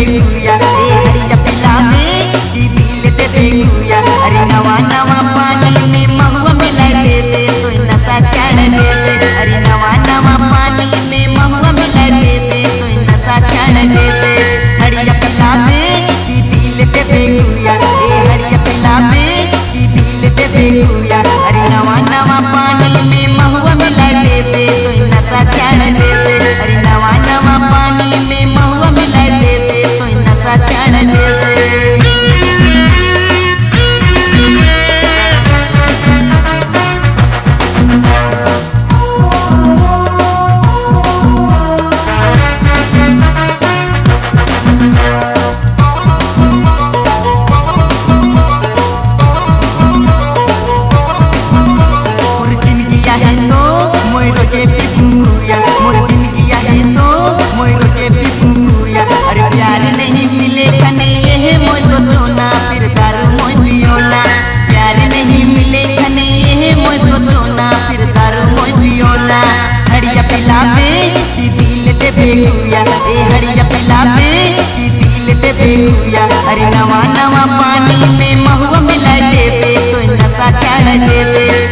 गुया ए हरिया पिलावे की दिल देवे गुया। अरे नवा नवा पानी में महुआ मिला देवे तो नशा चढ़ देवे। अरे नवा नवा पानी में महुआ मिला देवे तो नशा चढ़ देवे। हरिया पिलावे की दिल देवे गुया ए हरिया पिलावे की दिल देवे गुया। अरे नवा नवा पानी में महुआ मिला देवे तो नशा चढ़ देवे। अरे नवा नवा पानी में महुआ मिला देवे तो नशा चढ़ देवे। हरिया पिलावे की दिल देवे गुया ए हरिया पिलावे की दिल देवे गुया। अरे नवा नवा पानी में महुआ मिला देवे तो नशा चढ़ देवे।